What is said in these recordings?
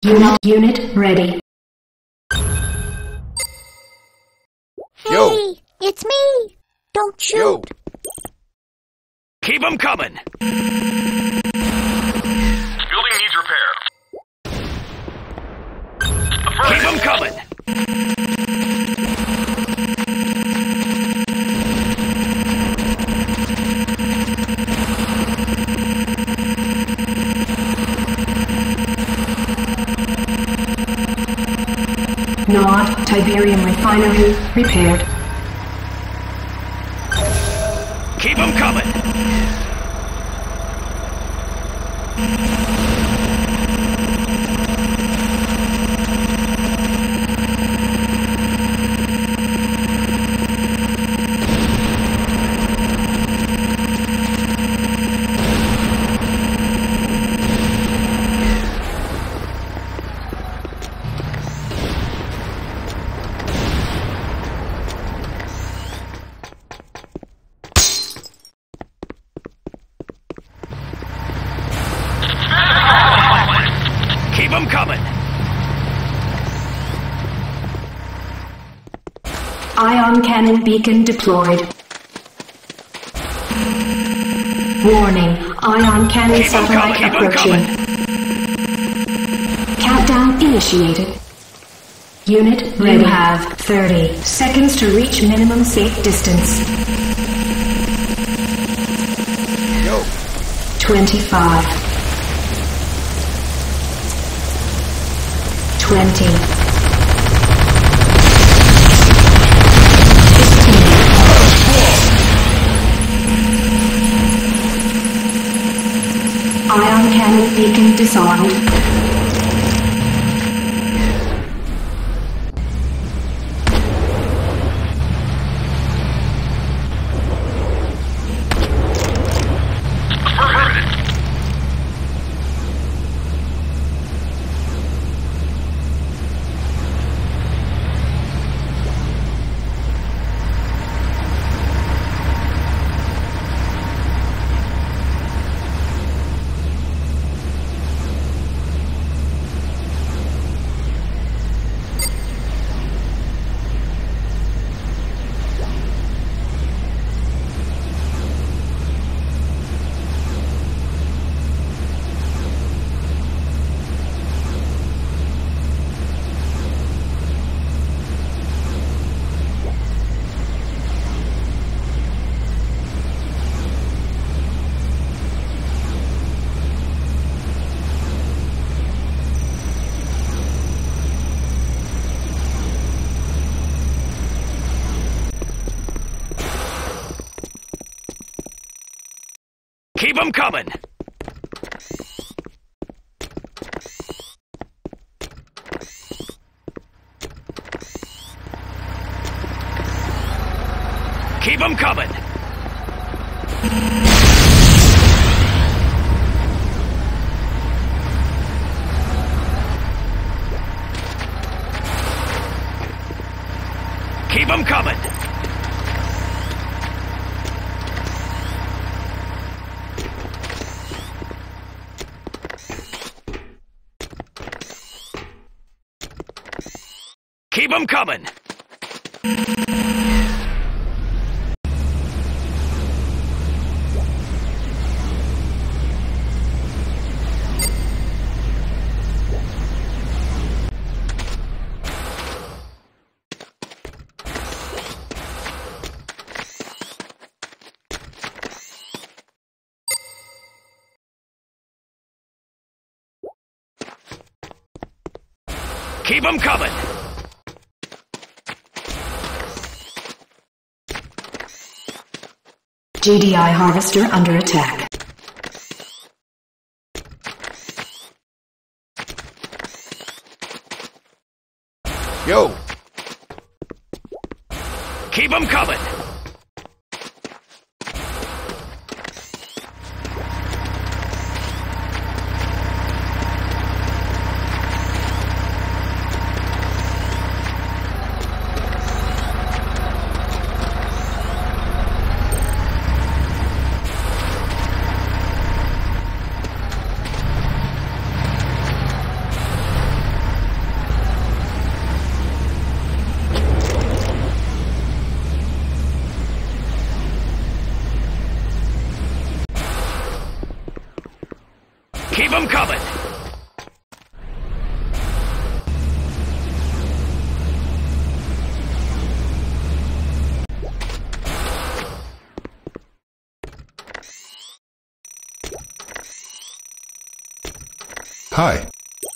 Unit ready. Hey, Yo. it's me. Don't shoot. Yo! Keep 'em coming! Building needs repair. Keep 'em coming! Nod Tiberium Refinery repaired. Keep 'em coming! Keep 'em coming! Ion cannon beacon deployed. Warning, ion cannon Keep 'em satellite coming, keep 'em approaching. Countdown initiated. Unit ready. You have 30 seconds to reach minimum safe distance. Yo! 25. 20. 15. Ion cannon beacon disarmed. Keep 'em coming! Keep 'em coming! Keep 'em coming! Keep 'em coming! Keep 'em coming! GDI harvester under attack. Yo! Keep 'em coming! Keep 'em coming! Hi.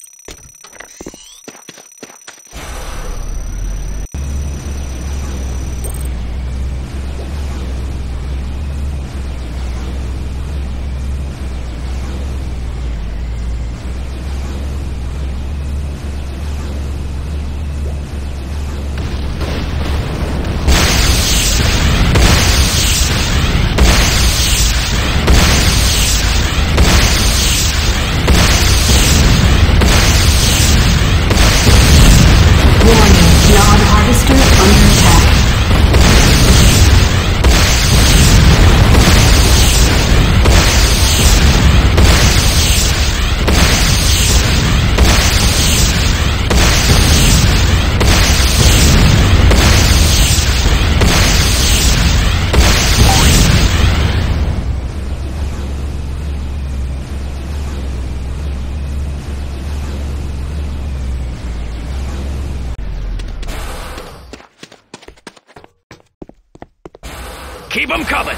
Keep 'em coming!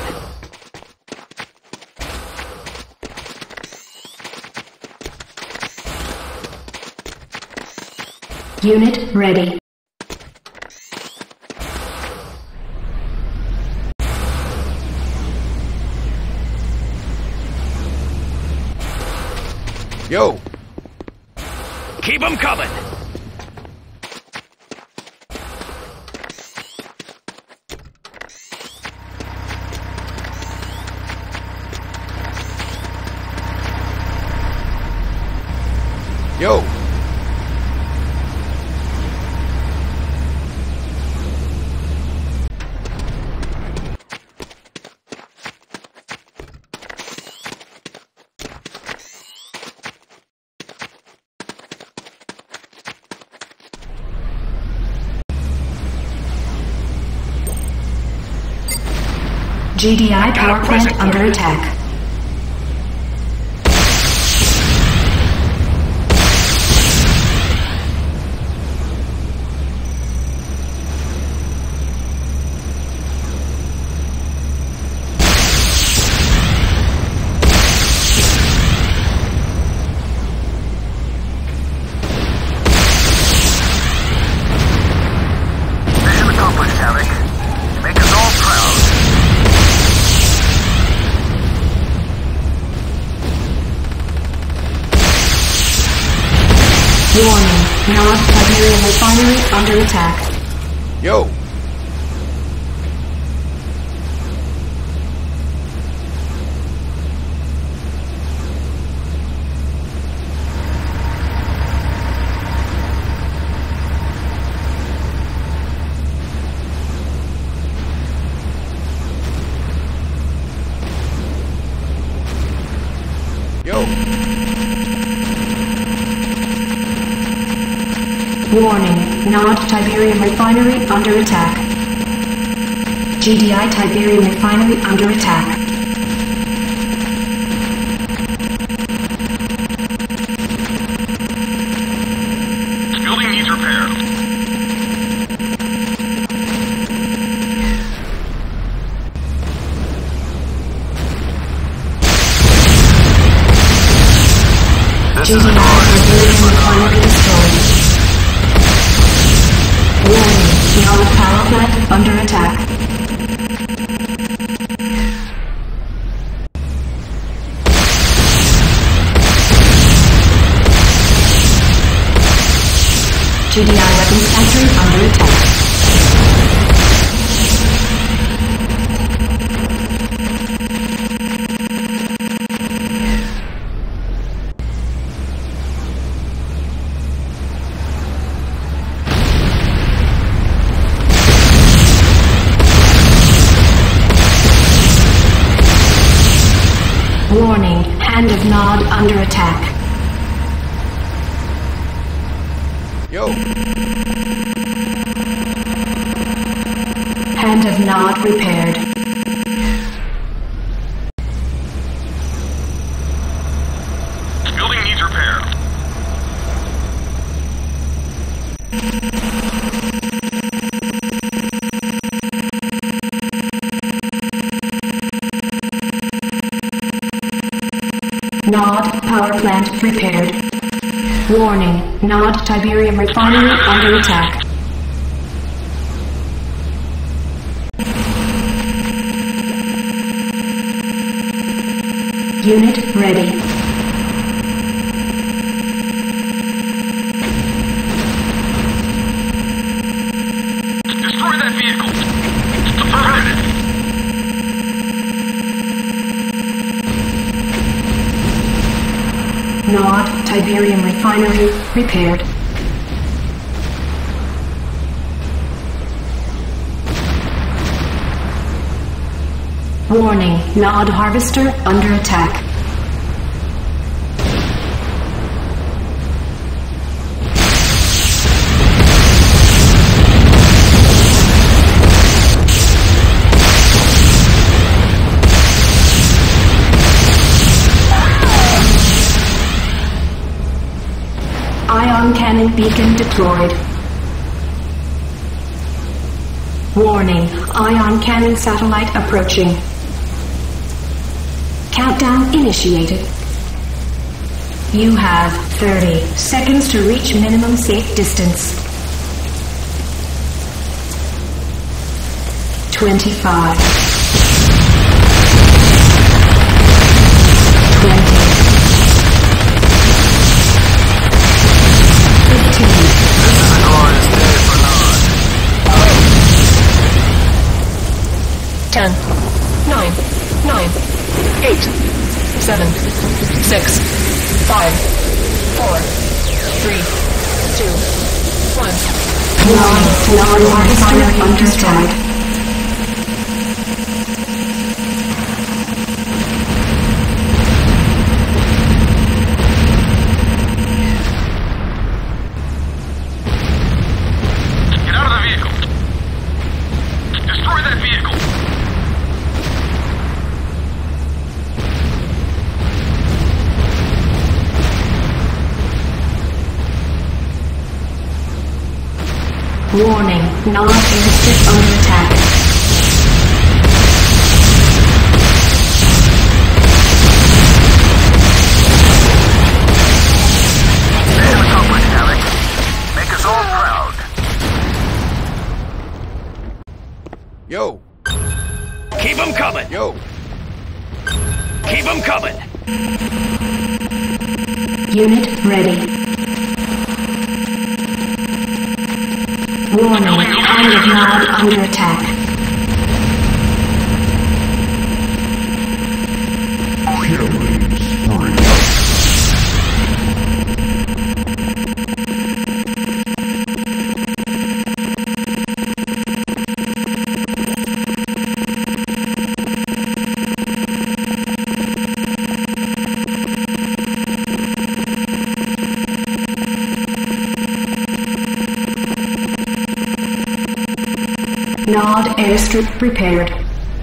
Unit ready. Yo! Keep 'em coming! Yo! GDI power plant under attack. Mission accomplished, Havoc. You make us all proud. Warning, North Siberian refinery under attack. Yo! Yo! Warning, North Tiberium refinery under attack. GDI Tiberium refinery under attack. This building needs repair. This is GDI Tiberium refinery destroyed. Warning, North power plant under attack. GDI weapons factory under attack. Warning, Hand of Nod under attack. Yo! Hand of Nod repaired. This building airstrip repaired. Warning, Nod Tiberium refinery under attack. Unit ready. Destroy that vehicle! Affirmative! Nod Tiberium refinery repaired. Warning, Nod harvester under attack. Ion cannon beacon deployed. Warning, ion cannon satellite approaching. Countdown initiated. You have 30 seconds to reach minimum safe distance. 25. 20. 15. This is a glorious day for Nod. 10, 9, 9, 8, 7, 6, 5, 4, 3, 2, 1. Nod harvester under attack. Get out of the vehicle! Destroy that vehicle! Warning, Nod airstrip under attack. Mission accomplished, Alec. Make us all proud. Yo. Keep them coming. Yo. Keep them coming. Unit ready. Warning, Isle of Nod under attack. Nod airstrip prepared.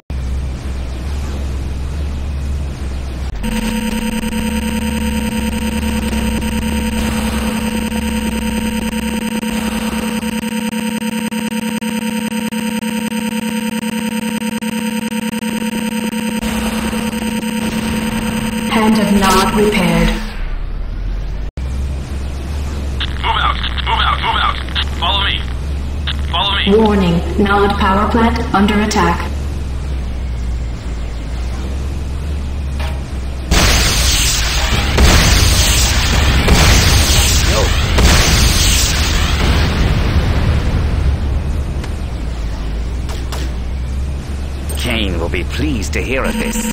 Hand of Nod repaired. Move out! Move out! Move out! Follow me! Follow me! Warning, Nod power plant under attack. Yo. Kane will be pleased to hear of this.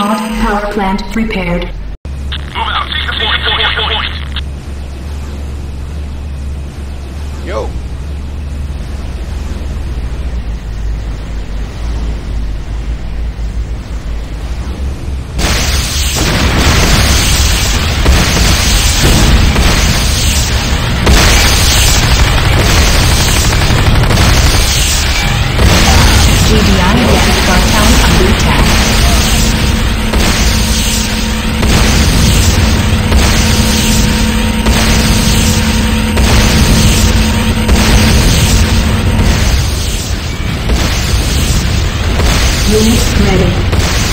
Pod power plant repaired. Move out. Take the point. Yo. GDI Death Guard Town under attack. Unit ready.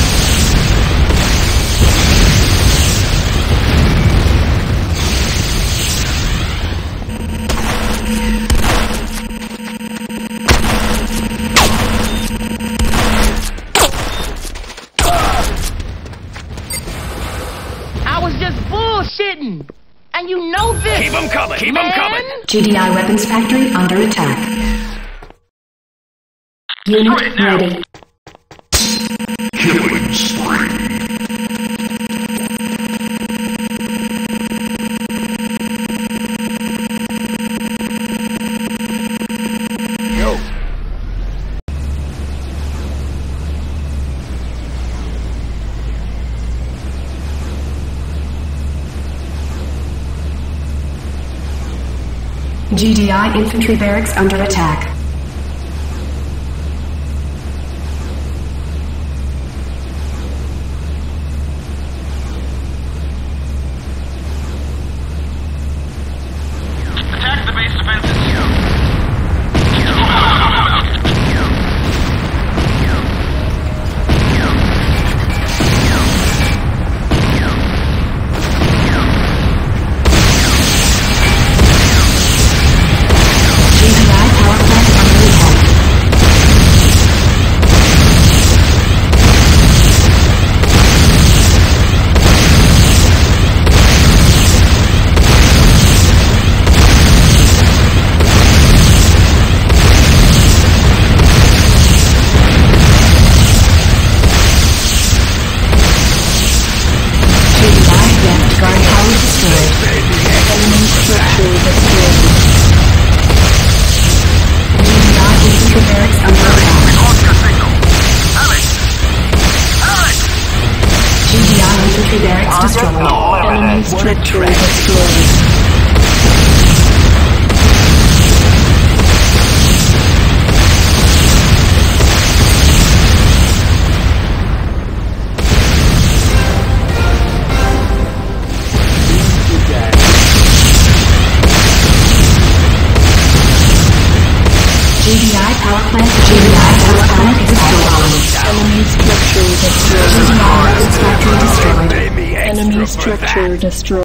I was just bullshitting. And you know this. Keep 'em coming! Keep 'em coming! GDI weapons factory under attack. Unit ready. Killing spree. Yo. GDI infantry barracks under attack. Attack the base defenses. GDI power plant under attack. GDI Death Guard tower destroyed. Enemy structure destroyed. GDI infantry barracks under attack. Lost your signal. Have it. Have it. GDI infantry barracks destroyed. Enemy structure destroyed. GDI power plant destroyed. Enemy structure destroyed. GDI weapons factory destroyed. Enemy structure destroyed.